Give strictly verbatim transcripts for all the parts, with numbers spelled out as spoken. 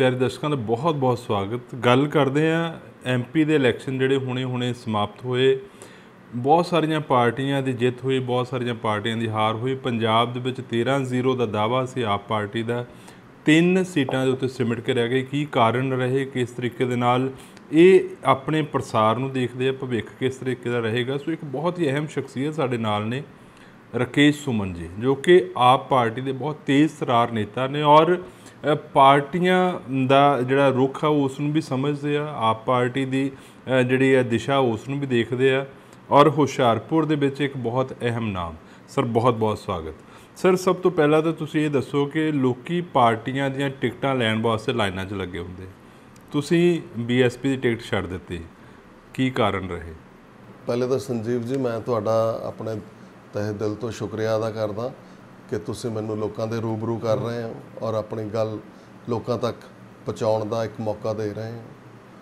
प्यारे दर्शकों का बहुत बहुत स्वागत। गल करते हैं एम पी के इलैक्शन जोड़े हुणे हुणे समाप्त होए, बहुत सारिया पार्टियां की जित हुई, बहुत सारिया पार्टियां की हार हुई। पंजाब दे विच तेरह जीरो का दावा से आप पार्टी का, तीन सीटां दे उत्ते सिमट के रह गए। की कारण रहे, किस तरीके दे नाल ये अपने प्रसार नूं देखदे आ, भविख किस तरीके का रहेगा। सो एक बहुत ही अहम शख्सियत साडे नाल ने राकेश सुमन जी, जो कि आप पार्टी के बहुत तेज़ तरार नेता ने और पार्टियां दा जिहड़ा रुख आ उसनूं भी समझते आ, आप पार्टी की जिहड़ी है दिशा उसनूं भी देखते आ। और हुशियारपुर दे विच एक बहुत अहम नाम। सर बहुत बहुत स्वागत। सर सब तो पहला तो तुसीं ये दसो कि लोकी पार्टियां दीयां टिकटां लैण वास्ते लाइनां 'च लगे हुंदे, तुसीं बी एस पी की टिकट छड्ड दित्ती, की कारण रहे? पहले तो संजीव जी मैं तुहाडा अपने तहे दिल तो शुक्रिया अदा करदा कि तुसीं मैनूं लोकां दे रूबरू कर रहे हो और अपनी गल लोकां तक पहुँचाउण दा एक मौका दे रहे हो।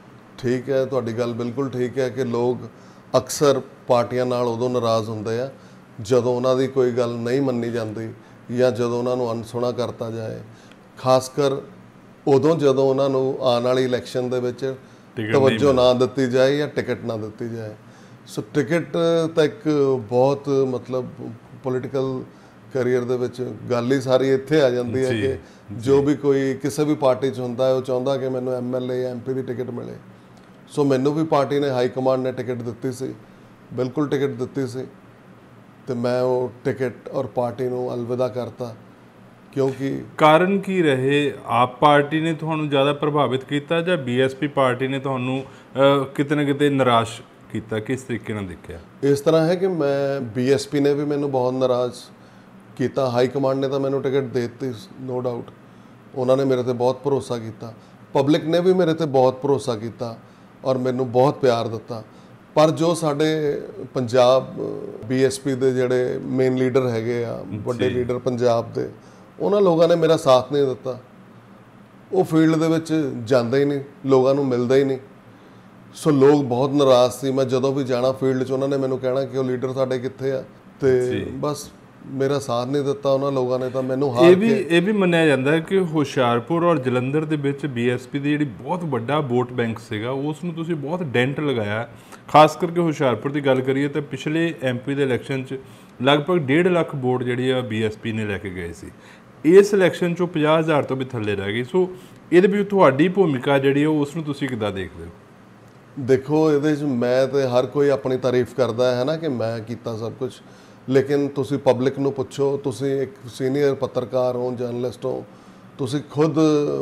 ठीक है, तुहाडी गल बिल्कुल ठीक है कि लोग अक्सर पार्टियां नाल उदों नाराज़ हुंदे आ जदों उन्हां दी कोई गल नहीं मन्नी जाती या जदों उन्हां नूं अनसुणा करता जाए, खासकर उदों जदों उन्हां नूं आउण वाली इलैक्शन दे विच तवज्जो ना दित्ती जाए या टिकट ना दित्ती जाए। सो टिकट तो एक बहुत मतलब पोलिटिकल करियर दे विच गल ही सारी इत्थे आ जाती है कि जो भी कोई किसी भी पार्टी च हुंदा है वो चाहुंदा कि मैनूं एम एल ए या एम पी की टिकट मिले। सो मैनूं भी पार्टी ने हाई कमांड ने टिकट दित्ती सी, बिल्कुल टिकट दित्ती सी, ते मैं वो टिकट और पार्टी नूं अलविदा करता। क्योंकि कारण की रहे, आप पार्टी ने तुहानूं ज़्यादा प्रभावित किया या बी एस पी पार्टी ने तुहानूं किते ना किते निराश किया, किस तरीके नाल देखिया? इस तरह है कि मैं बी एस पी ने भी मैनूं बहुत नाराज़ किया, हाई कमांड ने तो मैनूं टिकट दे दित्ती नो डाउट, उन्होंने मेरे ते बहुत भरोसा किया, पब्लिक ने भी मेरे ते बहुत भरोसा किया और मैनूं बहुत प्यार दिता। पर जो साडे पंजाब बी एस पी दे जिहड़े मेन लीडर हैगे आ, वड्डे लीडर पंजाब दे, उन्हां लोगों ने मेरा साथ नहीं दिता। वो फील्ड दे विच जांदे ही नहीं, लोगों नूं मिलदा ही नहीं। सो लोग बहुत नाराज़ सी। मैं जदों भी जाना फील्ड च उन्होंने मैनूं कहना कि वो लीडर साडे कित्थे आ, ते बस मेरा साथ नहीं दिता उन्होंने लोगों ने। तो मैनूं हार भी ये भी मन्निया जाता है कि हुशियारपुर और जलंधर दे विच बी एस पी की जी बहुत वड्डा वोट बैंक सीगा, उसनूं तुसीं बहुत डेंट लगाया। खास करके हुशियारपुर की गल करिए तो पिछले एम पी के इलैक्शन च लगभग डेढ़ लख वोट जी बी एस पी ने लैके गए सी, इस इलैक्शन चों पचास हज़ार तो भी थल्ले रह गई। सो ये भी तुहाडी भूमिका जी उसनूं तुसीं किद्दां देखदे हो? देखो ये मैं तो हर कोई अपनी तारीफ करता है ना कि मैं किया सब कुछ, लेकिन तुसी पब्लिक नूं पुछो, तुसी एक सीनियर पत्रकार हो, जर्नलिस्ट हो, तुसी खुद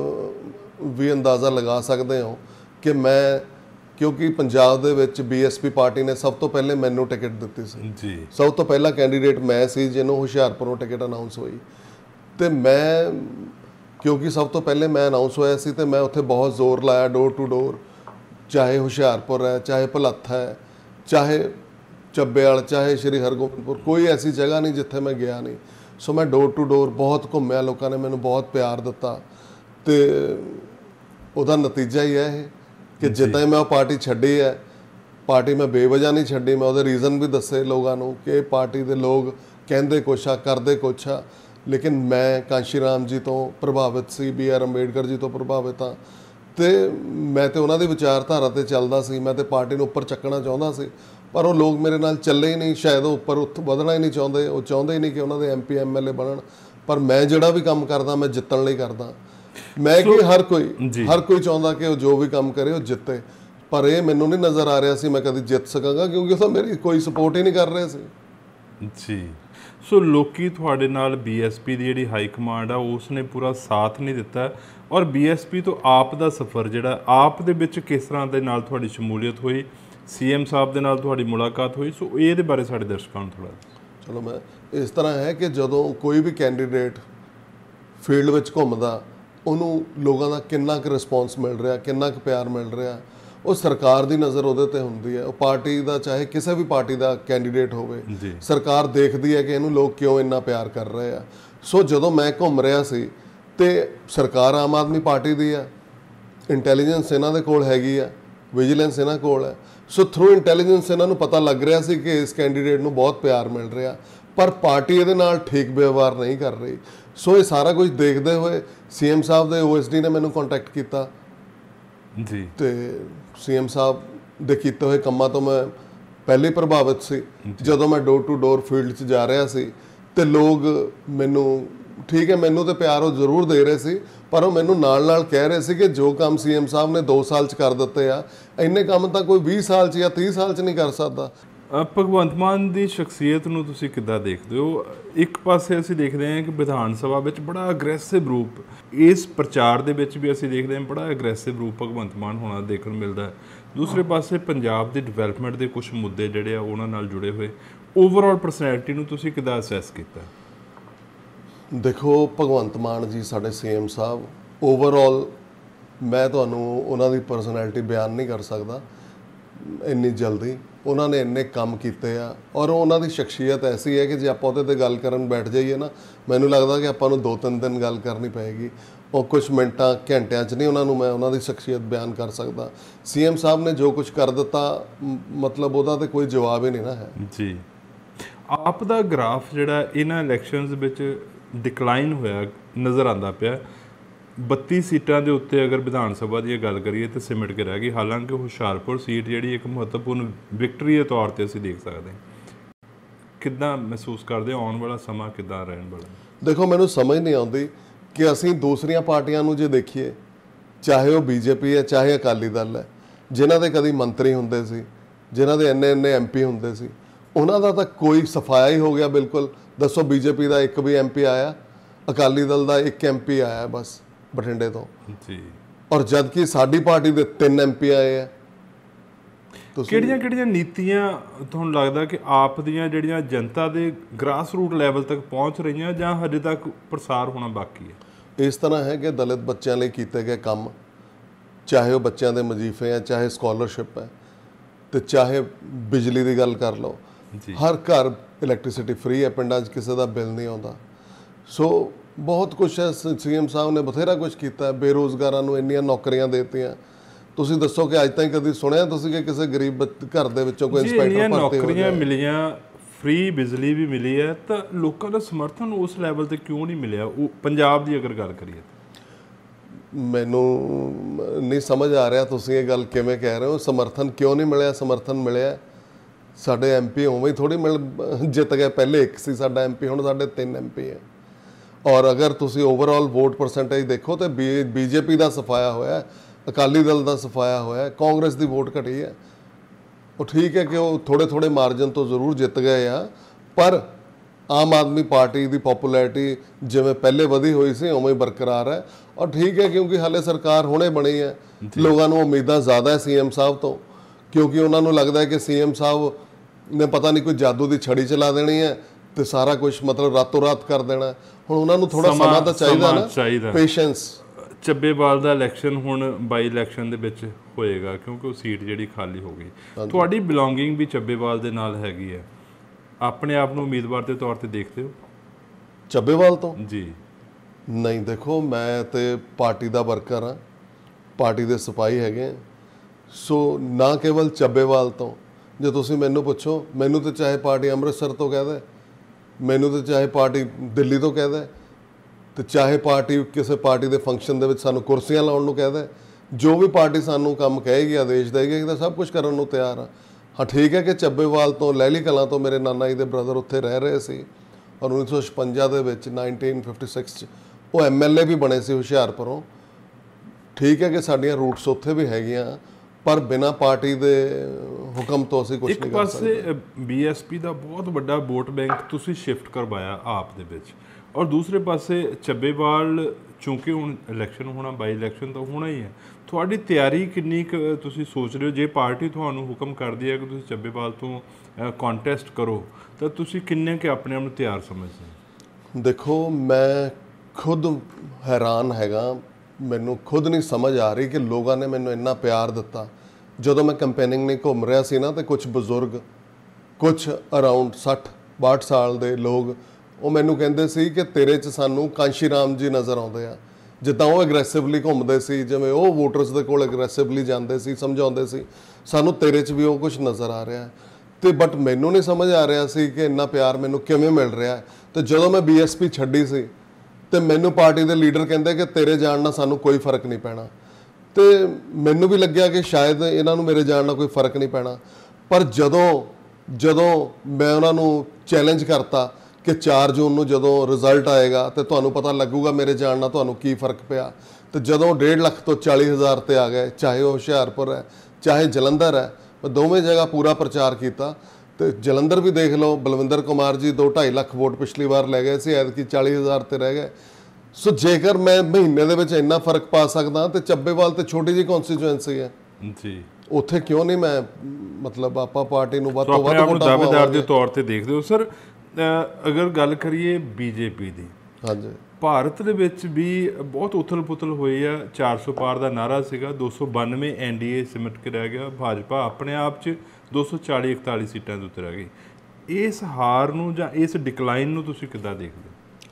भी अंदाज़ा लगा सकते हो कि मैं, क्योंकि पंजाब दे विच बी एस पी पार्टी ने सब तो पहले मैनूं टिकट दित्ती सी जी, सब तो पहला कैंडीडेट मैं सी जिन्हों हुशियारपुरों टिकट अनाउंस हुई। तो मैं क्योंकि सब तो पहले मैं अनाउंस होया सी, तो मैं उत्थे बहुत जोर लाया डोर टू डोर, चाहे हुशियारपुर है, चाहे भलत्थ है, चाहे ਚੱਬੇਵਾਲ, चाहे श्री हरगोबिंदपुर, कोई ऐसी जगह नहीं जिथे मैं गया नहीं। सो मैं डोर टू डोर बहुत घूमिया, लोगों ने मैनू बहुत प्यार दिता, तो उहदा नतीजा ही है कि जिद्दां ही मैं पार्टी छड्डी है, पार्टी मैं बेवजह नहीं छड्डी, मैं उहदे रीज़न भी दसे लोगों को कि पार्टी के लोग कहते कुछ आ करते कुछ आ, लेकिन मैं कांशी राम जी तो प्रभावित सी, बी आर अंबेडकर जी तो प्रभावित हाँ, तो मैं तो उन्होंने विचारधारा ते चलदा सी, मैं तो पार्टी नूं उपर चकना चाहुंदा सी, पर वो लोग मेरे नाल चले ही नहीं, शायद वो उपर उत वधना ही नहीं चाहते, वो चाहते ही नहीं कि उन्होंने M P M L A बनन। पर मैं जिहड़ा भी काम करदा मैं जितण लई करदा। मैं कि हर कोई हर कोई चाहता कि वो जो भी काम करे वो जिते, पर यह मैनूं नहीं नज़र आ रहा सी मैं कभी जित सकांगा, क्योंकि वो मेरी कोई सपोर्ट ही नहीं कर रहे सी जी। सो लोकी तुहाडे नाल बी एस पी की जिहड़ी हाई कमांड आ उसने पूरा साथ नहीं दिता, और बी एस पी तो आप दा सफ़र जिहड़ा आप दे विच किस तरह दे नाल तुहाडी शमूलीयत हुई, सी एम साहब दे नाल तुहाडी मुलाकात हुई, सो ये बारे साडे दर्शकों नूं थोड़ा? चलो मैं इस तरह है कि जदों कोई भी कैंडीडेट फील्ड विच घुमदा उन्होंने लोगों का किन्ना क रिस्पॉन्स मिल रहा, किन्ना क प्यार मिल रहा, वो सरकार की नज़र उहदे ते हुंदी है। पार्टी का चाहे किसी भी पार्टी का कैंडीडेट होवे, सरकार देखती है कि इहनूं लोग क्यों इन्ना प्यार कर रहे हैं। सो जदों मैं घूम रहा सी ते सरकार आम आदमी पार्टी की है, इंटैलीजेंस इन्हां दे कोल हैगी है, विजिलेंस इन्हां कोल है। सो थ्रू इंटैलीजेंस इन्हां नूं पता लग रहा सी कि इस कैंडीडेट नूं बहुत प्यार मिल रहा, पर पार्टी इहदे नाल ठीक व्यवहार नहीं कर रही। ਸੋ ਇਹ ਸਾਰਾ ਕੁਝ ਦੇਖਦੇ ਹੋਏ ਸੀਐਮ ਸਾਹਿਬ ਦੇ ਓਐਸਡੀ ਨੇ ਮੈਨੂੰ ਕੰਟੈਕਟ ਕੀਤਾ ਜੀ, ਤੇ ਸੀਐਮ ਸਾਹਿਬ ਦੇ ਕੀਤੇ ਹੋਏ ਕੰਮਾਂ ਤੋਂ ਮੈਂ ਪਹਿਲੇ ਪ੍ਰਭਾਵਿਤ ਸੀ। ਜਦੋਂ ਮੈਂ ਡੋਰ ਟੂ ਡੋਰ ਫੀਲਡ 'ਚ ਜਾ ਰਿਹਾ ਸੀ ਤੇ ਲੋਕ ਮੈਨੂੰ, ਠੀਕ ਹੈ ਮੈਨੂੰ ਤੇ ਪਿਆਰ ਉਹ ਜ਼ਰੂਰ ਦੇ ਰਹੇ ਸੀ, ਪਰ ਉਹ ਮੈਨੂੰ ਨਾਲ ਨਾਲ ਕਹਿ ਰਹੇ ਸੀ ਕਿ ਜੋ ਕੰਮ ਸੀਐਮ ਸਾਹਿਬ ਨੇ ਦੋ ਸਾਲ 'ਚ ਕਰ ਦਿੱਤੇ ਆ, ਇੰਨੇ ਕੰਮ ਤਾਂ ਕੋਈ ਵੀਹ ਸਾਲ 'ਚ ਜਾਂ ਤੀਹ ਸਾਲ 'ਚ ਨਹੀਂ ਕਰ ਸਕਦਾ। ਭਗਵੰਤ ਮਾਨ ਦੀ ਸ਼ਖਸੀਅਤ ਨੂੰ ਤੁਸੀਂ ਕਿੱਦਾਂ ਦੇਖਦੇ ਹੋ? ਇੱਕ ਪਾਸੇ ਅਸੀਂ ਦੇਖਦੇ ਹਾਂ ਕਿ ਵਿਧਾਨ ਸਭਾ ਵਿੱਚ ਬੜਾ ਅਗਰੈਸਿਵ ਰੂਪ, ਇਸ ਪ੍ਰਚਾਰ ਦੇ ਵਿੱਚ ਵੀ ਅਸੀਂ ਦੇਖਦੇ ਹਾਂ ਬੜਾ ਅਗਰੈਸਿਵ ਰੂਪ ਭਗਵੰਤ ਮਾਨ ਹੋਣਾ ਦੇਖਣ ਨੂੰ ਮਿਲਦਾ ਹੈ। ਦੂਸਰੇ ਪਾਸੇ ਪੰਜਾਬ ਦੀ ਡਿਵੈਲਪਮੈਂਟ ਦੇ ਕੁਝ ਮੁੱਦੇ ਜਿਹੜੇ ਆ ਉਹਨਾਂ ਨਾਲ ਜੁੜੇ ਹੋਏ, ਓਵਰਆਲ ਪਰਸਨੈਲਿਟੀ ਨੂੰ ਤੁਸੀਂ ਕਿੱਦਾਂ ਅਸੈਸ ਕੀਤਾ? ਦੇਖੋ ਭਗਵੰਤ ਮਾਨ ਜੀ ਸਾਡੇ ਸੀਐਮ ਸਾਹਿਬ, ਓਵਰਆਲ ਮੈਂ ਤੁਹਾਨੂੰ ਉਹਨਾਂ ਦੀ ਪਰਸਨੈਲਿਟੀ ਬਿਆਨ ਨਹੀਂ ਕਰ ਸਕਦਾ ਇੰਨੀ ਜਲਦੀ। ਉਹਨਾਂ ਨੇ ਇੰਨੇ ਕੰਮ ਕੀਤੇ ਆ ਔਰ ਉਹਨਾਂ ਦੀ ਸ਼ਖਸੀਅਤ ਐਸੀ ਹੈ ਕਿ ਜੇ ਆਪਾਂ ਉਹਦੇ 'ਤੇ ਗੱਲ ਕਰਨ ਬੈਠ ਜਾਈਏ ਨਾ, ਮੈਨੂੰ ਲੱਗਦਾ ਕਿ ਆਪਾਂ ਨੂੰ ਦੋ ਤਿੰਨ ਦਿਨ ਗੱਲ ਕਰਨੀ ਪਏਗੀ। ਉਹ ਕੁਛ ਮਿੰਟਾਂ ਘੰਟਿਆਂ 'ਚ ਨਹੀਂ ਉਹਨਾਂ ਨੂੰ ਮੈਂ ਉਹਨਾਂ ਦੀ ਸ਼ਖਸੀਅਤ ਬਿਆਨ ਕਰ ਸਕਦਾ। ਸੀਐਮ ਸਾਹਿਬ ਨੇ ਜੋ ਕੁਝ ਕਰ ਦਿੱਤਾ, ਮਤਲਬ ਉਹਦਾ ਤਾਂ ਕੋਈ ਜਵਾਬ ਹੀ ਨਹੀਂ ਨਾ ਹੈ ਜੀ। ਆਪ ਦਾ ਗ੍ਰਾਫ ਜਿਹੜਾ ਇਹਨਾਂ ਇਲੈਕਸ਼ਨਸ ਵਿੱਚ ਡਿਕਲਾਈਨ ਹੋਇਆ ਨਜ਼ਰ ਆਉਂਦਾ ਪਿਆ। ਬੱਤੀ ਸੀਟਾਂ ਦੇ ਉੱਤੇ ਅਗਰ ਵਿਧਾਨ ਸਭਾ ਦੀ ਗੱਲ ਕਰੀਏ ਤਾਂ ਸਿਮਟ ਕੇ ਰਹਿ ਗਈ। ਹਾਲਾਂਕਿ ਹੁਸ਼ਿਆਰਪੁਰ ਸੀਟ ਜਿਹੜੀ ਇੱਕ ਮਹੱਤਵਪੂਰਨ ਵਿਕਟਰੀ ਦੇ ਤੌਰ 'ਤੇ ਅਸੀਂ ਦੇਖ ਸਕਦੇ ਹਾਂ। ਕਿੱਦਾਂ ਮਹਿਸੂਸ ਕਰਦੇ ਆਉਣ ਵਾਲਾ ਸਮਾਂ ਕਿੱਦਾਂ ਰਹਿਣ ਵਾਲਾ? ਦੇਖੋ ਮੈਨੂੰ ਸਮਝ ਨਹੀਂ ਆਉਂਦੀ ਕਿ ਅਸੀਂ ਦੂਸਰੀਆਂ ਪਾਰਟੀਆਂ ਨੂੰ ਜੇ ਦੇਖੀਏ, ਚਾਹੇ ਉਹ ਬੀਜੇਪੀ ਹੈ ਚਾਹੇ ਅਕਾਲੀ ਦਲ ਹੈ, ਜਿਨ੍ਹਾਂ ਦੇ ਕਦੀ ਮੰਤਰੀ ਹੁੰਦੇ ਸੀ, ਜਿਨ੍ਹਾਂ ਦੇ ਇੰਨੇ ਇੰਨੇ ਐਮਪੀ ਹੁੰਦੇ ਸੀ, ਉਹਨਾਂ ਦਾ ਤਾਂ ਕੋਈ ਸਫਾਇਆ ਹੀ ਹੋ ਗਿਆ ਬਿਲਕੁਲ। ਦੱਸੋ ਬੀਜੇਪੀ ਦਾ ਇੱਕ ਵੀ ਐਮਪੀ ਆਇਆ? ਅਕਾਲੀ ਦਲ ਦਾ ਇੱਕ ਐਮਪੀ ਆਇਆ ਬਸ ਬਠਿੰਡੇ ਤੋਂ ਜੀ, ਔਰ ਜਦ ਕਿ ਸਾਡੀ ਪਾਰਟੀ ਦੇ ਤਿੰਨ ਐਮਪੀ ਆਏ ਆ। ਕਿਹੜੀਆਂ ਕਿਹੜੀਆਂ ਨੀਤੀਆਂ ਤੁਹਾਨੂੰ ਲੱਗਦਾ ਕਿ ਆਪ ਦੀਆਂ ਜਿਹੜੀਆਂ ਜਨਤਾ ਦੇ ਗ੍ਰਾਸ ਰੂਟ ਲੈਵਲ ਤੱਕ ਪਹੁੰਚ ਰਹੀਆਂ ਜਾਂ ਹਜੇ ਤੱਕ ਪ੍ਰਸਾਰ ਹੋਣਾ ਬਾਕੀ ਹੈ? ਇਸ ਤਰ੍ਹਾਂ ਹੈ ਕਿ ਦਲਿਤ ਬੱਚਿਆਂ ਲਈ ਕੀਤੇ ਗਏ ਕੰਮ, ਚਾਹੇ ਉਹ ਬੱਚਿਆਂ ਦੇ ਵਜ਼ੀਫੇ ਹੈ, ਚਾਹੇ ਸਕਾਲਰਸ਼ਿਪ ਹੈ, ਤੇ ਚਾਹੇ ਬਿਜਲੀ ਦੀ ਗੱਲ ਕਰ ਲਓ, ਹਰ ਘਰ ਇਲੈਕਟ੍ਰਿਸਿਟੀ ਫ੍ਰੀ ਹੈ, ਪਿੰਡਾਂ 'ਚ ਕਿਸੇ ਦਾ ਬਿੱਲ ਨਹੀਂ ਆਉਂਦਾ। ਸੋ ਬਹੁਤ ਕੁਛ ਹੈ, ਸੀਐਮ ਸਾਹਿਬ ਨੇ ਬਥੇਰਾ ਕੁਛ ਕੀਤਾ। ਬੇਰੁਜ਼ਗਾਰਾਂ ਨੂੰ ਇੰਨੀਆਂ ਨੌਕਰੀਆਂ ਦੇ ਦਿੱਤੀਆਂ। ਤੁਸੀਂ ਦੱਸੋ ਕਿ ਅੱਜ ਤਾਈਂ ਕਦੀ ਸੁਣਿਆ ਤੁਸੀਂ ਕਿ ਕਿਸੇ ਗਰੀਬ ਘਰ ਦੇ ਵਿੱਚੋਂ ਕੋਈ ਇੰਸਪੈਕਟਰ ਭਰਤੀ ਹੋ ਗਿਆ? ਨੌਕਰੀਆਂ ਮਿਲੀਆਂ, ਫ੍ਰੀ ਬਿਜਲੀ ਵੀ ਮਿਲੀ ਹੈ, ਤਾਂ ਲੋਕਾਂ ਦਾ ਸਮਰਥਨ ਉਸ ਲੈਵਲ ਤੇ ਕਿਉਂ ਨਹੀਂ ਮਿਲਿਆ? ਉਹ ਪੰਜਾਬ ਦੀ ਅਗਰ ਗੱਲ ਕਰੀਏ ਮੈਨੂੰ ਨਹੀਂ ਸਮਝ ਆ ਰਿਹਾ ਤੁਸੀਂ ਇਹ ਗੱਲ ਕਿਵੇਂ ਕਹਿ ਰਹੇ ਹੋ। ਸਮਰਥਨ ਕਿਉਂ ਨਹੀਂ ਮਿਲਿਆ? ਸਮਰਥਨ ਮਿਲਿਆ। ਸਾਡੇ ਐਮਪੀ ਉਵੇਂ ਹੀ ਥੋੜ੍ਹੀ ਮਿਲ ਜਿੱਤ ਗਏ। ਪਹਿਲੇ ਇੱਕ ਸੀ ਸਾਡਾ ਐਮਪੀ, ਹੁਣ ਸਾਡੇ ਤਿੰਨ ਐਮਪੀ ਹੈ। ਔਰ ਅਗਰ ਤੁਸੀਂ ਓਵਰਆਲ ਵੋਟ ਪਰਸੈਂਟੇਜ ਦੇਖੋ ਤਾਂ ਬੀ ਬੀਜੇਪੀ ਦਾ ਸਫਾਇਆ ਹੋਇਆ, ਅਕਾਲੀ ਦਲ ਦਾ ਸਫਾਇਆ ਹੋਇਆ, ਕਾਂਗਰਸ ਦੀ ਵੋਟ ਘਟੀ ਹੈ। ਉਹ ਠੀਕ ਹੈ ਕਿ ਉਹ ਥੋੜ੍ਹੇ ਥੋੜ੍ਹੇ ਮਾਰਜਨ ਤੋਂ ਜ਼ਰੂਰ ਜਿੱਤ ਗਏ ਆ, ਪਰ ਆਮ ਆਦਮੀ ਪਾਰਟੀ ਦੀ ਪੋਪੂਲੈਰਿਟੀ ਜਿਵੇਂ ਪਹਿਲੇ ਵਧੀ ਹੋਈ ਸੀ ਉਵੇਂ ਹੀ ਬਰਕਰਾਰ ਹੈ। ਔਰ ਠੀਕ ਹੈ ਕਿਉਂਕਿ ਹਾਲੇ ਸਰਕਾਰ ਹੁਣੇ ਬਣੀ ਹੈ, ਲੋਕਾਂ ਨੂੰ ਉਮੀਦਾਂ ਜ਼ਿਆਦਾ ਹੈ ਸੀਐਮ ਸਾਹਿਬ ਤੋਂ, ਕਿਉਂਕਿ ਉਹਨਾਂ ਨੂੰ ਲੱਗਦਾ ਹੈ ਕਿ ਸੀਐਮ ਸਾਹਿਬ ਨੇ ਪਤਾ ਨਹੀਂ ਕੋਈ ਜਾਦੂ ਦੀ ਛੜੀ ਚਲਾ ਦੇਣੀ ਹੈ ਤੇ ਸਾਰਾ ਕੁਝ ਮਤਲਬ ਰਾਤੋਂ ਰਾਤ ਕਰ ਦੇਣਾ। ਹੁਣ ਉਹਨਾਂ ਨੂੰ ਥੋੜਾ ਸਮਾਂ ਤਾਂ ਚਾਹੀਦਾ ਨਾ, ਪੇਸ਼ੈਂਸ। ਚੱਬੇਵਾਲ ਦਾ ਇਲੈਕਸ਼ਨ ਹੁਣ ਬਾਈ ਇਲੈਕਸ਼ਨ ਦੇ ਵਿੱਚ ਹੋਏਗਾ ਕਿਉਂਕਿ ਉਹ ਸੀਟ ਜਿਹੜੀ ਖਾਲੀ ਹੋ ਗਈ। ਤੁਹਾਡੀ ਬਿਲੋਂਗਿੰਗ ਵੀ ਚੱਬੇਵਾਲ ਦੇ ਨਾਲ ਹੈਗੀ ਹੈ, ਆਪਣੇ ਆਪ ਨੂੰ ਉਮੀਦਵਾਰ ਦੇ ਤੌਰ ਤੇ ਦੇਖਦੇ ਹੋ ਚੱਬੇਵਾਲ ਤੋਂ? ਜੀ ਨਹੀਂ, ਦੇਖੋ ਮੈਂ ਤੇ ਪਾਰਟੀ ਦਾ ਵਰਕਰ ਹਾਂ, ਪਾਰਟੀ ਦੇ ਸਿਪਾਹੀ ਹੈਗੇ। ਸੋ ਨਾ ਕੇਵਲ ਚੱਬੇਵਾਲ ਤੋਂ, ਜੇ ਤੁਸੀਂ ਮੈਨੂੰ ਪੁੱਛੋ, ਮੈਨੂੰ ਤਾਂ ਚਾਹੇ ਪਾਰਟੀ ਅੰਮ੍ਰਿਤਸਰ ਤੋਂ ਕਹਿ ਦੇ, ਮੈਨੂੰ ਤਾਂ ਚਾਹੇ ਪਾਰਟੀ ਦਿੱਲੀ ਤੋਂ ਕਹਿ ਦੇ, ਤੇ ਚਾਹੇ ਪਾਰਟੀ ਕਿਸੇ ਪਾਰਟੀ ਦੇ ਫੰਕਸ਼ਨ ਦੇ ਵਿੱਚ ਸਾਨੂੰ ਕੁਰਸੀਆਂ ਲਾਉਣ ਨੂੰ ਕਹਿ ਦੇ, ਜੋ ਵੀ ਪਾਰਟੀ ਸਾਨੂੰ ਕੰਮ ਕਹੇਗੀ, ਆਦੇਸ਼ ਦੇਗੀ, ਤਾਂ ਸਭ ਕੁਝ ਕਰਨ ਨੂੰ ਤਿਆਰ ਹਾਂ। ਹਾਂ ਠੀਕ ਹੈ ਕਿ ਚੱਬੇਵਾਲ ਤੋਂ, ਲਹਿਲੀ ਕਲਾਂ ਤੋਂ ਮੇਰੇ ਨਾਨਾ ਜੀ ਦੇ ਬ੍ਰਦਰ ਉੱਥੇ ਰਹਿ ਰਹੇ ਸੀ ਔਰ ਉੱਨੀ ਸੌ ਛਪੰਜਾ ਦੇ ਵਿੱਚ ਨਾਈਨਟੀਨ ਫਿਫਟੀ ਸਿਕਸ 'ਚ ਉਹ ਐਮ ਐਲ ਏ ਵੀ ਬਣੇ ਸੀ ਹੁਸ਼ਿਆਰਪੁਰੋਂ। ਠੀਕ ਹੈ ਕਿ ਸਾਡੀਆਂ ਰੂਟਸ ਉੱਥੇ ਵੀ ਹੈਗੀਆਂ, ਪਰ ਬਿਨਾਂ ਪਾਰਟੀ ਦੇ ਹੁਕਮ ਤੋਂ ਅਸੀਂ ਕੁਝ ਨਹੀਂ ਕਰ ਸਕਦੇ। ਇੱਕ ਪਾਸੇ ਬੀ ਐਸ ਪੀ ਦਾ ਬਹੁਤ ਵੱਡਾ ਵੋਟ ਬੈਂਕ ਤੁਸੀਂ ਸ਼ਿਫਟ ਕਰਵਾਇਆ ਆਪ ਦੇ ਵਿੱਚ, ਔਰ ਦੂਸਰੇ ਪਾਸੇ ਚੱਬੇਵਾਲ ਚੂੰਕਿ ਹੁਣ ਇਲੈਕਸ਼ਨ ਹੋਣਾ, ਬਾਈ ਇਲੈਕਸ਼ਨ ਤਾਂ ਹੋਣਾ ਹੀ ਹੈ, ਤੁਹਾਡੀ ਤਿਆਰੀ ਕਿੰਨੀ ਕੁ ਤੁਸੀਂ ਸੋਚ ਰਹੇ ਹੋ? ਜੇ ਪਾਰਟੀ ਤੁਹਾਨੂੰ ਹੁਕਮ ਕਰਦੀ ਹੈ ਕਿ ਤੁਸੀਂ ਚੱਬੇਵਾਲ ਤੋਂ ਕੰਟੈਸਟ ਕਰੋ ਤਾਂ ਤੁਸੀਂ ਕਿੰਨੇ ਕਿ ਆਪਣੇ ਆਪ ਨੂੰ ਤਿਆਰ ਸਮਝਦੇ? ਦੇਖੋ ਮੈਂ ਖੁਦ ਹੈਰਾਨ ਹੈਗਾ, ਮੈਨੂੰ ਖੁਦ ਨਹੀਂ ਸਮਝ ਆ ਰਹੀ ਕਿ ਲੋਕਾਂ ਨੇ ਮੈਨੂੰ ਇੰਨਾ ਪਿਆਰ ਦਿੱਤਾ। ਜਦੋਂ ਮੈਂ ਕੰਪੇਨਿੰਗ ਨਹੀਂ ਘੁੰਮ ਰਿਹਾ ਸੀ ਨਾ, ਤੇ ਕੁਝ ਬਜ਼ੁਰਗ, ਕੁਝ ਅਰਾਊਂਡ ਸੱਠ ਬਾਹਠ ਸਾਲ ਦੇ ਲੋਕ, ਉਹ ਮੈਨੂੰ ਕਹਿੰਦੇ ਸੀ ਕਿ ਤੇਰੇ 'ਚ ਸਾਨੂੰ ਕਾਂਸ਼ੀ ਰਾਮ ਜੀ ਨਜ਼ਰ ਆਉਂਦੇ ਆ। ਜਿੱਦਾਂ ਉਹ ਐਗਰੈਸਿਵਲੀ ਘੁੰਮਦੇ ਸੀ, ਜਿਵੇਂ ਉਹ ਵੋਟਰਸ ਦੇ ਕੋਲ ਐਗਰੈਸਿਵਲੀ ਜਾਂਦੇ ਸੀ, ਸਮਝਾਉਂਦੇ ਸੀ, ਸਾਨੂੰ ਤੇਰੇ 'ਚ ਵੀ ਉਹ ਕੁਝ ਨਜ਼ਰ ਆ ਰਿਹਾ। ਤੇ ਬਟ ਮੈਨੂੰ ਨਹੀਂ ਸਮਝ ਆ ਰਿਹਾ ਸੀ ਕਿ ਇੰਨਾ ਪਿਆਰ ਮੈਨੂੰ ਕਿਵੇਂ ਮਿਲ ਰਿਹਾ। ਤੇ ਜਦੋਂ ਮੈਂ ਬੀ ਐਸ ਪੀ ਛੱਡੀ ਸੀ ਤੇ ਮੈਨੂੰ ਪਾਰਟੀ ਦੇ ਲੀਡਰ ਕਹਿੰਦੇ ਕਿ ਤੇਰੇ ਜਾਣ ਨਾਲ ਸਾਨੂੰ ਕੋਈ ਫਰਕ ਨਹੀਂ ਪੈਣਾ, ਤੇ ਮੈਨੂੰ ਵੀ ਲੱਗਿਆ ਕਿ ਸ਼ਾਇਦ ਇਹਨਾਂ ਨੂੰ ਮੇਰੇ ਜਾਣ ਨਾਲ ਕੋਈ ਫਰਕ ਨਹੀਂ ਪੈਣਾ। ਪਰ ਜਦੋਂ ਜਦੋਂ ਮੈਂ ਉਹਨਾਂ ਨੂੰ ਚੈਲੰਜ ਕਰਤਾ ਕਿ ਚਾਰ ਜੂਨ ਨੂੰ ਜਦੋਂ ਰਿਜ਼ਲਟ ਆਏਗਾ ਤੇ ਤੁਹਾਨੂੰ ਪਤਾ ਲੱਗੂਗਾ ਮੇਰੇ ਜਾਣ ਨਾਲ ਤੁਹਾਨੂੰ ਕੀ ਫਰਕ ਪਿਆ, ਤੇ ਜਦੋਂ ਡੇਢ ਲੱਖ ਤੋਂ ਚਾਲੀ ਹਜ਼ਾਰ ਤੇ ਆ ਗਏ, ਚਾਹੇ ਉਹ ਹੁਸ਼ਿਆਰਪੁਰ ਹੈ ਚਾਹੇ ਜਲੰਧਰ ਹੈ, ਮੈਂ ਦੋਵੇਂ ਜਗ੍ਹਾ ਪੂਰਾ ਪ੍ਰਚਾਰ ਕੀਤਾ। ਤੇ ਜਲੰਧਰ ਵੀ ਦੇਖ ਲਓ, ਬਲਵਿੰਦਰ ਕੁਮਾਰ ਜੀ ਦੋ ਢਾਈ ਲੱਖ ਵੋਟ ਪਿਛਲੀ ਵਾਰ ਲੈ ਗਏ ਸੀ, ਐਤਕੀ ਚਾਲੀ ਹਜ਼ਾਰ ਤੇ ਰਹਿ ਗਏ। ਸੋ ਜੇਕਰ ਮੈਂ ਮਹੀਨੇ ਦੇ ਵਿੱਚ ਇੰਨਾ ਫਰਕ ਪਾ ਸਕਦਾ ਤੇ ਚੱਬੇਵਾਲ ਤੇ ਛੋਟੀ ਜਿਹੀ ਕੌਂਸਟੀਚੁਐਂਸੀ ਹੈ ਜੀ, ਉੱਥੇ ਕਿਉਂ ਨਹੀਂ ਮੈਂ ਮਤਲਬ ਆਪਾਂ ਪਾਰਟੀ ਨੂੰ ਵੱਧ ਤੋਂ ਵੱਧ ਵੋਟਾਂ ਦਾਅਵੇਦਾਰ ਦੇ ਤੌਰ ਤੇ ਦੇਖਦੇ ਹੋ। ਸਰ ਅਗਰ ਗੱਲ ਕਰੀਏ ਬੀਜੇਪੀ ਦੀ, ਹਾਂਜੀ, ਭਾਰਤ ਦੇ ਵਿੱਚ ਵੀ ਬਹੁਤ ਉਥਲ ਪੁਥਲ ਹੋਈ ਆ। ਚਾਰ ਸੌ ਪਾਰ ਦਾ ਨਾਰਾ ਸੀਗਾ, ਦੋ ਸੌ ਬਾਨਵੇਂ ਐਨ ਡੀ ਏ ਸਿਮਟ ਕੇ ਰਹਿ ਗਿਆ। ਭਾਜਪਾ ਆਪਣੇ ਆਪ 'ਚ ਦੋ ਸੌ ਚਾਲੀ ਇਕਤਾਲੀ ਸੀਟਾਂ ਦੇ ਉੱਤੇ ਰਹਿ ਗਈ। ਇਸ ਹਾਰ ਨੂੰ ਜਾਂ ਇਸ ਡਿਕਲਾਈਨ ਨੂੰ ਤੁਸੀਂ ਕਿੱਦਾਂ ਦੇਖਦੇ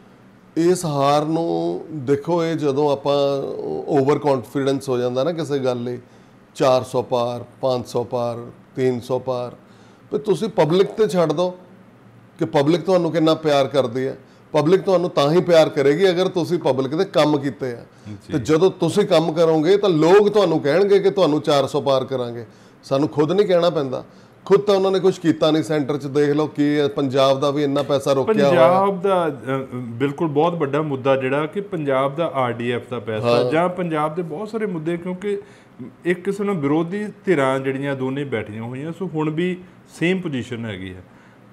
ਹੋ? ਇਸ ਹਾਰ ਨੂੰ ਦੇਖੋ, ਇਹ ਜਦੋਂ ਆਪਾਂ ਓਵਰ ਕੌਨਫੀਡੈਂਸ ਹੋ ਜਾਂਦਾ ਨਾ ਕਿਸੇ ਗੱਲ ਲਈ, ਚਾਰ ਸੌ ਪਾਰ, ਪੰਜ ਸੌ ਪਾਰ, ਤਿੰਨ ਸੌ ਪਾਰ, ਫਿਰ ਤੁਸੀਂ ਪਬਲਿਕ ਤੇ ਛੱਡ ਦਿਓ ਕਿ ਪਬਲਿਕ ਤੁਹਾਨੂੰ ਕਿੰਨਾ ਪਿਆਰ ਕਰਦੀ ਹੈ। ਪਬਲਿਕ ਤੁਹਾਨੂੰ ਤਾਂ ਹੀ ਪਿਆਰ ਕਰੇਗੀ ਅਗਰ ਤੁਸੀਂ ਪਬਲਿਕ ਦੇ ਕੰਮ ਕੀਤੇ ਆ। ਤੇ ਜਦੋਂ ਤੁਸੀਂ ਕੰਮ ਕਰੋਗੇ ਤਾਂ ਲੋਕ ਤੁਹਾਨੂੰ ਕਹਿਣਗੇ ਕਿ ਤੁਹਾਨੂੰ ਚਾਰ ਸੌ ਪਾਰ ਕਰਾਂਗੇ। ਸਾਨੂੰ ਖੁਦ ਨਹੀਂ ਕਹਿਣਾ ਪੈਂਦਾ, ਖੁਦ ਤਾਂ ਉਹਨਾਂ ਨੇ ਕੁਝ ਕੀਤਾ ਨਹੀਂ। ਸੈਂਟਰ 'ਚ ਦੇਖ ਲਓ ਕੀ ਹੈ, ਪੰਜਾਬ ਦਾ ਵੀ ਇੰਨਾ ਪੈਸਾ ਰੋਕਿਆ ਹੋਇਆ। ਪੰਜਾਬ ਦਾ ਬਿਲਕੁਲ ਬਹੁਤ ਵੱਡਾ ਮੁੱਦਾ ਜਿਹੜਾ ਕਿ ਪੰਜਾਬ ਦਾ ਆਰ ਡੀ ਐਫ ਦਾ ਪੈਸਾ, ਜਾਂ ਪੰਜਾਬ ਦੇ ਬਹੁਤ ਸਾਰੇ ਮੁੱਦੇ, ਕਿਉਂਕਿ ਇੱਕ ਕਿਸੇ ਨੂੰ ਵਿਰੋਧੀ ਧਿਰਾਂ ਜਿਹੜੀਆਂ ਦੋਨੇ ਬੈਠੀਆਂ ਹੋਈਆਂ, ਸੋ ਹੁਣ ਵੀ ਸੇਮ ਪੋਜੀਸ਼ਨ ਹੈਗੀ ਹੈ।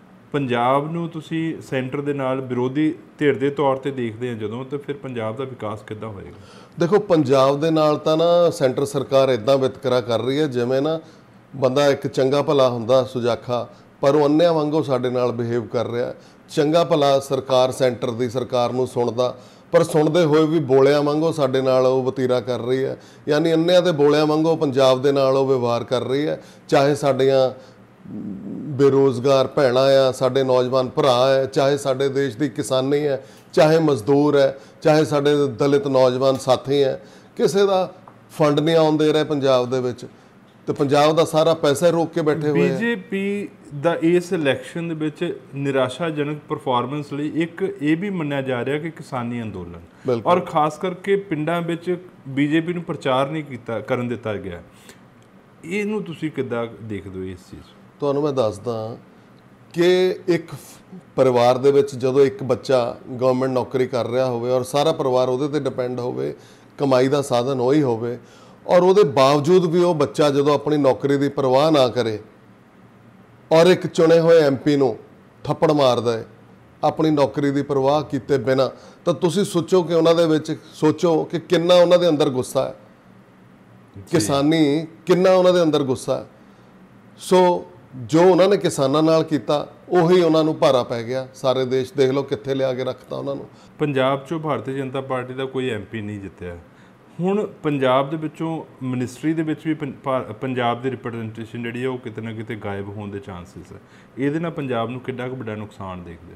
ਪੰਜਾਬ ਨੂੰ ਤੁਸੀਂ ਸੈਂਟਰ ਦੇ ਨਾਲ ਵਿਰੋਧੀ ਧਿਰ ਦੇ ਤੌਰ ਤੇ ਦੇਖਦੇ ਆ ਜਦੋਂ, ਤਾਂ ਫਿਰ ਪੰਜਾਬ ਦਾ ਵਿਕਾਸ ਕਿੱਦਾਂ ਹੋਏਗਾ? ਦੇਖੋ, ਪੰਜਾਬ ਦੇ ਨਾਲ ਤਾਂ ਨਾ ਸੈਂਟਰ ਸਰਕਾਰ ਇੱਦਾਂ ਵਿਤਕਰਾ ਕਰ ਰਹੀ ਹੈ ਜਿਵੇਂ ਨਾ ਬੰਦਾ ਇੱਕ ਚੰਗਾ ਭਲਾ ਹੁੰਦਾ ਸੁਜਾਖਾ, ਪਰ ਉਹ ਅੰਨਿਆਂ ਵਾਂਗੂ ਸਾਡੇ ਨਾਲ ਬਿਹੇਵ ਕਰ ਰਿਹਾ। ਚੰਗਾ ਭਲਾ ਸਰਕਾਰ ਸੈਂਟਰ ਦੀ ਸਰਕਾਰ ਨੂੰ ਸੁਣਦਾ, ਪਰ ਸੁਣਦੇ ਹੋਏ ਵੀ ਬੋਲਿਆਂ ਵਾਂਗੂ ਸਾਡੇ ਨਾਲ ਉਹ ਵਤੀਰਾ ਕਰ ਰਹੀ ਹੈ। ਯਾਨੀ ਅੰਨਿਆਂ ਦੇ ਬੋਲਿਆਂ ਵਾਂਗੂ ਪੰਜਾਬ ਦੇ ਨਾਲ ਉਹ ਵਿਵਹਾਰ ਕਰ ਰਹੀ ਹੈ। ਚਾਹੇ ਸਾਡੀਆਂ ਬੇਰੁਜ਼ਗਾਰ ਭੈਣਾਂ ਆ, ਸਾਡੇ ਨੌਜਵਾਨ ਭਰਾ ਹੈ, ਚਾਹੇ ਸਾਡੇ ਦੇਸ਼ ਦੀ ਕਿਸਾਨੀ ਹੈ, ਚਾਹੇ ਮਜ਼ਦੂਰ ਹੈ, ਚਾਹੇ ਸਾਡੇ ਦਲਿਤ ਨੌਜਵਾਨ ਸਾਥੀ ਹੈ, ਕਿਸੇ ਦਾ ਫੰਡ ਨਹੀਂ ਆਉਣ ਦੇ ਰਿਹਾ ਪੰਜਾਬ ਦੇ ਵਿੱਚ, ਤੇ ਪੰਜਾਬ ਦਾ ਸਾਰਾ ਪੈਸਾ ਰੋਕ ਕੇ ਬੈਠੇ ਹੋਏ ਆ। ਬੀਜੇਪੀ ਦਾ ਇਸ ਇਲੈਕਸ਼ਨ ਦੇ ਵਿੱਚ ਨਿਰਾਸ਼ਾਜਨਕ ਪਰਫਾਰਮੈਂਸ ਲਈ ਇੱਕ ਇਹ ਵੀ ਮੰਨਿਆ ਜਾ ਰਿਹਾ ਕਿ ਕਿਸਾਨੀ ਅੰਦੋਲਨ, ਔਰ ਖਾਸ ਕਰਕੇ ਪਿੰਡਾਂ ਵਿੱਚ ਬੀਜੇਪੀ ਨੂੰ ਪ੍ਰਚਾਰ ਨਹੀਂ ਕੀਤਾ ਕਰਨ ਦਿੱਤਾ ਗਿਆ। ਇਹਨੂੰ ਤੁਸੀਂ ਕਿੱਦਾਂ ਦੇਖਦੇ ਹੋ ਇਸ ਚੀਜ਼? ਤੁਹਾਨੂੰ ਮੈਂ ਦੱਸਦਾ ਕਿ ਇੱਕ ਪਰਿਵਾਰ ਦੇ ਵਿੱਚ ਜਦੋਂ ਇੱਕ ਬੱਚਾ ਗਵਰਨਮੈਂਟ ਨੌਕਰੀ ਕਰ ਰਿਹਾ ਹੋਵੇ ਔਰ ਸਾਰਾ ਪਰਿਵਾਰ ਉਹਦੇ ਤੇ ਡਿਪੈਂਡ ਹੋਵੇ, ਕਮਾਈ ਦਾ ਸਾਧਨ ਉਹੀ ਹੋਵੇ, ਔਰ ਉਹਦੇ ਬਾਵਜੂਦ ਵੀ ਉਹ ਬੱਚਾ ਜਦੋਂ ਆਪਣੀ ਨੌਕਰੀ ਦੀ ਪਰਵਾਹ ਨਾ ਕਰੇ ਔਰ ਇੱਕ ਚੁਣੇ ਹੋਏ ਐਮ ਪੀ ਨੂੰ ਥੱਪੜ ਮਾਰਦਾ ਹੈ ਆਪਣੀ ਨੌਕਰੀ ਦੀ ਪਰਵਾਹ ਕੀਤੇ ਬਿਨਾਂ, ਤਾਂ ਤੁਸੀਂ ਸੋਚੋ ਕਿ ਉਹਨਾਂ ਦੇ ਵਿੱਚ ਸੋਚੋ ਕਿ ਕਿੰਨਾ ਉਹਨਾਂ ਦੇ ਅੰਦਰ ਗੁੱਸਾ ਹੈ, ਕਿਸਾਨੀ ਕਿੰਨਾ ਉਹਨਾਂ ਦੇ ਅੰਦਰ ਗੁੱਸਾ ਹੈ। ਸੋ ਜੋ ਉਹਨਾਂ ਨੇ ਕਿਸਾਨਾਂ ਨਾਲ ਕੀਤਾ ਉਹੀ ਉਹਨਾਂ ਨੂੰ ਭਾਰਾ ਪੈ ਗਿਆ। ਸਾਰੇ ਦੇਸ਼ ਦੇਖ ਲਓ ਕਿੱਥੇ ਲਿਆ ਕੇ ਰੱਖਤਾ ਉਹਨਾਂ ਨੂੰ। ਪੰਜਾਬ 'ਚੋਂ ਭਾਰਤੀ ਜਨਤਾ ਪਾਰਟੀ ਦਾ ਕੋਈ ਐਮ ਪੀ ਨਹੀਂ ਜਿੱਤਿਆ। ਹੁਣ ਪੰਜਾਬ ਦੇ ਵਿੱਚੋਂ ਮਿਨਿਸਟਰੀ ਦੇ ਵਿੱਚ ਵੀ ਪੰਜਾਬ ਦੀ ਰਿਪਰੈਜ਼ੈਂਟੇਸ਼ਨ ਜਿਹੜੀ ਹੈ ਉਹ ਕਿਤੇ ਨਾ ਕਿਤੇ ਗਾਇਬ ਹੋਣ ਦੇ ਚਾਂਸਿਸ ਹੈ। ਇਹਦੇ ਨਾਲ ਪੰਜਾਬ ਨੂੰ ਕਿੰਨਾ ਕੁ ਵੱਡਾ ਨੁਕਸਾਨ ਦੇਖਦੇ ਹੋ?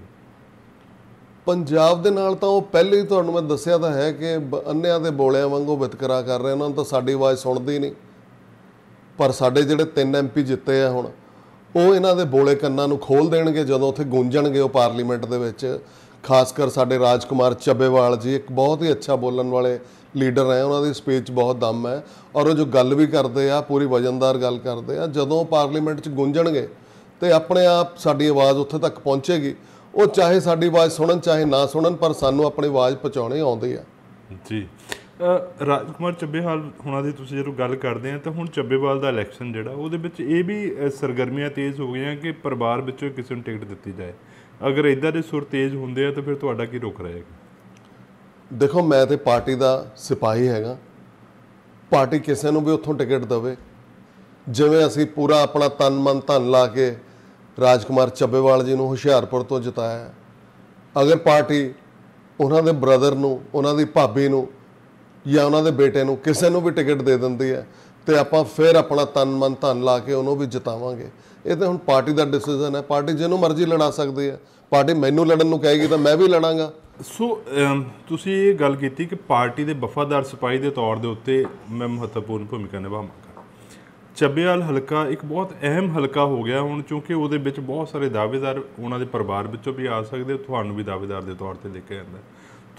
ਪੰਜਾਬ ਦੇ ਨਾਲ ਤਾਂ ਉਹ ਪਹਿਲੇ ਹੀ ਤੁਹਾਨੂੰ ਮੈਂ ਦੱਸਿਆ ਤਾਂ ਹੈ ਕਿ ਅੰਨਿਆਂ ਦੇ ਬੋਲਿਆਂ ਵਾਂਗੂ ਵਿਤਕਰਾ ਕਰ ਰਹੇ, ਉਹਨਾਂ ਨੂੰ ਤਾਂ ਸਾਡੀ ਆਵਾਜ਼ ਸੁਣਦੀ ਨਹੀਂ। ਪਰ ਸਾਡੇ ਜਿਹੜੇ ਤਿੰਨ ਐਮ ਪੀ ਜਿੱਤੇ ਆ ਹੁਣ, ਉਹ ਇਹਨਾਂ ਦੇ ਬੋਲੇ ਕੰਨਾਂ ਨੂੰ ਖੋਲ੍ਹ ਦੇਣਗੇ ਜਦੋਂ ਉੱਥੇ ਗੂੰਜਣਗੇ ਉਹ ਪਾਰਲੀਮੈਂਟ ਦੇ ਵਿੱਚ। ਖਾਸ ਕਰ ਸਾਡੇ ਰਾਜ ਕੁਮਾਰ ਚੱਬੇਵਾਲ ਜੀ ਇੱਕ ਬਹੁਤ ਹੀ ਅੱਛਾ ਬੋਲਣ ਵਾਲੇ ਲੀਡਰ ਹੈ, ਉਹਨਾਂ ਦੀ ਸਪੀਚ ਬਹੁਤ ਦਮ ਹੈ, ਔਰ ਉਹ ਜੋ ਗੱਲ ਵੀ ਕਰਦੇ ਆ ਪੂਰੀ ਵਜਨਦਾਰ ਗੱਲ ਕਰਦੇ ਆ। ਜਦੋਂ ਪਾਰਲੀਮੈਂਟ 'ਚ ਗੂੰਜਣਗੇ ਤੇ ਆਪਣੇ ਆਪ ਸਾਡੀ ਆਵਾਜ਼ ਉੱਥੇ ਤੱਕ ਪਹੁੰਚੇਗੀ। ਉਹ ਚਾਹੇ ਸਾਡੀ ਆਵਾਜ਼ ਸੁਣਨ ਚਾਹੇ ਨਾ ਸੁਣਨ, ਪਰ ਸਾਨੂੰ ਆਪਣੀ ਆਵਾਜ਼ ਪਹੁੰਚਾਉਣੀ ਆਉਂਦੀ ਆ। ਜੀ, ਰਾਜ ਕੁਮਾਰ ਚੱਬੇਵਾਲ ਹੁਣਾਂ ਦੀ ਤੁਸੀਂ ਜਦੋਂ ਗੱਲ ਕਰਦੇ ਆ ਤਾਂ ਹੁਣ ਚੱਬੇਵਾਲ ਦਾ ਇਲੈਕਸ਼ਨ ਜਿਹੜਾ ਉਹਦੇ ਵਿੱਚ ਇਹ ਵੀ ਸਰਗਰਮੀਆਂ ਤੇਜ਼ ਹੋ ਗਈਆਂ ਕਿ ਪਰਿਵਾਰ ਵਿੱਚੋਂ ਕਿਸੇ ਨੂੰ ਟਿਕਟ ਦਿੱਤੀ ਜਾਏ। ਅਗਰ ਇੱਦਾਂ ਦੇ ਸੁਰ ਤੇਜ਼ ਹੁੰਦੇ ਆ ਤਾਂ ਫਿਰ ਤੁਹਾਡਾ ਕੀ ਰੁਖ ਰਹੇਗਾ? ਦੇਖੋ, ਮੈਂ ਤੇ ਪਾਰਟੀ ਦਾ ਸਿਪਾਹੀ ਹੈਗਾ। ਪਾਰਟੀ ਕਿਸੇ ਨੂੰ ਵੀ ਉੱਥੋਂ ਟਿਕਟ ਦੇਵੇ, ਜਿਵੇਂ ਅਸੀਂ ਪੂਰਾ ਆਪਣਾ ਤਨ ਮਨ ਧਨ ਲਾ ਕੇ ਰਾਜ ਕੁਮਾਰ ਚੱਬੇਵਾਲ ਜੀ ਨੂੰ ਹੁਸ਼ਿਆਰਪੁਰ ਤੋਂ ਜਿਤਾਇਆ। ਅਗਰ ਪਾਰਟੀ ਉਹਨਾਂ ਦੇ ਬ੍ਰਦਰ ਨੂੰ, ਉਹਨਾਂ ਦੀ ਭਾਬੀ ਨੂੰ ਜਾਂ ਉਹਨਾਂ ਦੇ ਬੇਟੇ ਨੂੰ ਕਿਸੇ ਨੂੰ ਵੀ ਟਿਕਟ ਦੇ ਦਿੰਦੀ ਹੈ ਤੇ ਆਪਾਂ ਫਿਰ ਆਪਣਾ ਤਨ ਮਨ ਧਨ ਲਾ ਕੇ ਉਹਨੂੰ ਵੀ ਜਿਤਾਵਾਂਗੇ। ਇਹ ਤਾਂ ਹੁਣ ਪਾਰਟੀ ਦਾ ਡਿਸੀਜਨ ਹੈ। ਪਾਰਟੀ ਜਿਹਨੂੰ ਮਰਜ਼ੀ ਲੜਾ ਸਕਦੀ ਹੈ। ਪਾਰਟੀ ਮੈਨੂੰ ਲੜਨ ਨੂੰ ਕਹੇਗੀ ਤਾਂ ਮੈਂ ਵੀ ਲੜਾਂਗਾ। ਸੋ ਤੁਸੀਂ ਇਹ ਗੱਲ ਕੀਤੀ ਕਿ ਪਾਰਟੀ ਦੇ ਵਫਾਦਾਰ ਸਿਪਾਹੀ ਦੇ ਤੌਰ ਦੇ ਉੱਤੇ ਮੈਂ ਮਹੱਤਵਪੂਰਨ ਭੂਮਿਕਾ ਨਿਭਾਵਾਂਗਾ। ਚੱਬੇਵਾਲ ਹਲਕਾ ਇੱਕ ਬਹੁਤ ਅਹਿਮ ਹਲਕਾ ਹੋ ਗਿਆ ਹੁਣ, ਕਿਉਂਕਿ ਉਹਦੇ ਵਿੱਚ ਬਹੁਤ ਸਾਰੇ ਦਾਅਵੇਦਾਰ ਉਹਨਾਂ ਦੇ ਪਰਿਵਾਰ ਵਿੱਚੋਂ ਵੀ ਆ ਸਕਦੇ, ਤੁਹਾਨੂੰ ਵੀ ਦਾਅਵੇਦਾਰ ਦੇ ਤੌਰ 'ਤੇ ਦੇਖਿਆ ਜਾਂਦਾ।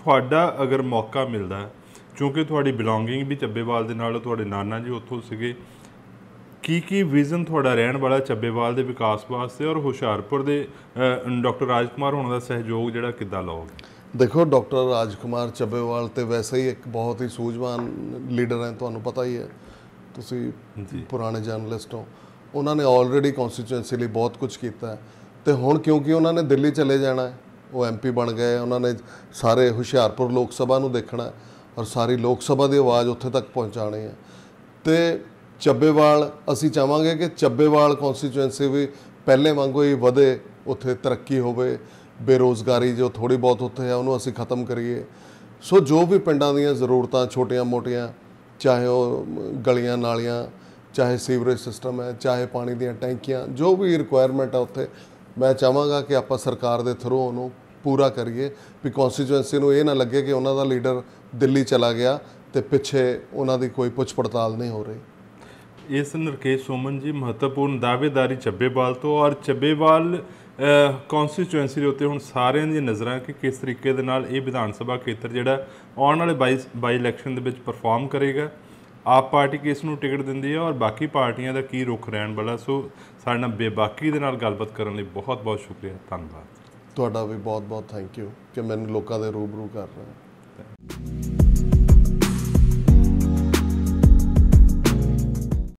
ਤੁਹਾਡਾ ਅਗਰ ਮੌਕਾ ਮਿਲਦਾ, ਕਿਉਂਕਿ ਤੁਹਾਡੀ ਬਿਲੋਂਗਿੰਗ ਵੀ ਚੱਬੇਵਾਲ ਦੇ ਨਾਲ, ਤੁਹਾਡੇ ਨਾਨਾ ਜੀ ਉੱਥੋਂ ਸੀਗੇ, ਕੀ ਕੀ ਵਿਜ਼ਨ ਤੁਹਾਡਾ ਰਹਿਣ ਵਾਲਾ ਚੱਬੇਵਾਲ ਦੇ ਵਿਕਾਸ ਵਾਸਤੇ, ਔਰ ਹੁਸ਼ਿਆਰਪੁਰ ਦੇ ਡਾਕਟਰ ਰਾਜਕੁਮਾਰ ਹੋਣਾ ਦਾ ਸਹਿਯੋਗ ਜਿਹੜਾ ਕਿੱਦਾਂ ਲਓਗੇ? ਦੇਖੋ, ਡਾਕਟਰ ਰਾਜਕੁਮਾਰ ਚੱਬੇਵਾਲ ਤੇ ਵੈਸੇ ਹੀ ਇੱਕ ਬਹੁਤ ਹੀ ਸੂਝਵਾਨ ਲੀਡਰ ਹੈ, ਤੁਹਾਨੂੰ ਪਤਾ ਹੀ ਹੈ, ਤੁਸੀਂ ਪੁਰਾਣੇ ਜਰਨਲਿਸਟ ਹੋ। ਉਹਨਾਂ ਨੇ ਆਲਰੇਡੀ ਕੌਂਸਟੀਚੁਐਂਸੀ ਲਈ ਬਹੁਤ ਕੁਝ ਕੀਤਾ ਹੈ, ਤੇ ਹੁਣ ਕਿਉਂਕਿ ਉਹਨਾਂ ਨੇ ਦਿੱਲੀ ਚਲੇ ਜਾਣਾ ਹੈ, ਉਹ ਐਮ ਪੀ ਬਣ ਗਏ, ਉਹਨਾਂ ਨੇ ਸਾਰੇ ਹੁਸ਼ਿਆਰਪੁਰ ਲੋਕ ਸਭਾ ਨੂੰ ਦੇਖਣਾ ਔਰ ਸਾਰੀ ਲੋਕ ਸਭਾ ਦੀ ਆਵਾਜ਼ ਉੱਥੇ ਤੱਕ ਪਹੁੰਚਾਉਣੀ ਹੈ। ਤੇ ਚੱਬੇਵਾਲ, ਅਸੀਂ ਚਾਹਾਂਗੇ ਕਿ ਚੱਬੇਵਾਲ ਕੌਂਸਟੀਚੁਐਂਸੀ ਵੀ ਪਹਿਲੇ ਵਾਂਗੂ ਹੀ ਵਧੇ, ਉੱਥੇ ਤਰੱਕੀ ਹੋਵੇ, ਬੇਰੁਜ਼ਗਾਰੀ ਜੋ ਥੋੜ੍ਹੀ ਬਹੁਤ ਉੱਥੇ ਹੈ ਉਹਨੂੰ ਅਸੀਂ ਖਤਮ ਕਰੀਏ। ਸੋ ਜੋ ਵੀ ਪਿੰਡਾਂ ਦੀਆਂ ਜ਼ਰੂਰਤਾਂ ਛੋਟੀਆਂ ਮੋਟੀਆਂ, ਚਾਹੇ ਉਹ ਗਲੀਆਂ ਨਾਲੀਆਂ, ਚਾਹੇ ਸੀਵਰੇਜ ਸਿਸਟਮ ਹੈ, ਚਾਹੇ ਪਾਣੀ ਦੀਆਂ ਟੈਂਕੀਆਂ, ਜੋ ਵੀ ਰਿਕੁਆਇਰਮੈਂਟ ਹੈ ਉੱਥੇ, ਮੈਂ ਚਾਹਾਂਗਾ ਕਿ ਆਪਾਂ ਸਰਕਾਰ ਦੇ ਥਰੂ ਉਹਨੂੰ ਪੂਰਾ ਕਰੀਏ, ਵੀ ਕੌਂਸਟੀਚੁਐਂਸੀ ਨੂੰ ਇਹ ਨਾ ਲੱਗੇ ਕਿ ਉਹਨਾਂ ਦਾ ਲੀਡਰ ਦਿੱਲੀ ਚਲਾ ਗਿਆ ਤੇ ਪਿੱਛੇ ਉਹਨਾਂ ਦੀ ਕੋਈ ਪੁੱਛ ਪੜਤਾਲ ਨਹੀਂ ਹੋ ਰਹੀ। ਇਸ ਨਰਕੇਸ਼ ਸੋਮਨ ਜੀ, ਮਹੱਤਵਪੂਰਨ ਦਾਅਵੇਦਾਰੀ ਚੱਬੇਵਾਲ ਤੋਂ, ਔਰ ਚੱਬੇਵਾਲ ਕੌਂਸਟੀਚੁਐਂਸੀ ਦੇ ਉੱਤੇ ਹੁਣ ਸਾਰਿਆਂ ਦੀਆਂ ਨਜ਼ਰਾਂ ਕਿ ਕਿਸ ਤਰੀਕੇ ਦੇ ਨਾਲ ਇਹ ਵਿਧਾਨ ਸਭਾ ਖੇਤਰ ਜਿਹੜਾ ਆਉਣ ਵਾਲੇ ਬਾਈ ਬਾਈ ਇਲੈਕਸ਼ਨ ਦੇ ਵਿੱਚ ਪਰਫਾਰਮ ਕਰੇਗਾ। ਆਪ ਪਾਰਟੀ ਕਿਸ ਨੂੰ ਟਿਕਟ ਦਿੰਦੀ ਹੈ ਔਰ ਬਾਕੀ ਪਾਰਟੀਆਂ ਦਾ ਕੀ ਰੁਖ ਰਹਿਣ ਵਾਲਾ। ਸੋ ਸਾਡੇ ਨਾਲ ਬੇਬਾਕੀ ਦੇ ਨਾਲ ਗੱਲਬਾਤ ਕਰਨ ਲਈ ਬਹੁਤ ਬਹੁਤ ਸ਼ੁਕਰੀਆ, ਧੰਨਵਾਦ। ਤੁਹਾਡਾ ਵੀ ਬਹੁਤ ਬਹੁਤ ਥੈਂਕ ਯੂ ਕਿ ਮੈਨੂੰ ਲੋਕਾਂ ਦੇ ਰੂਬਰੂ ਕਰ ਰਹੇ ਹੋ।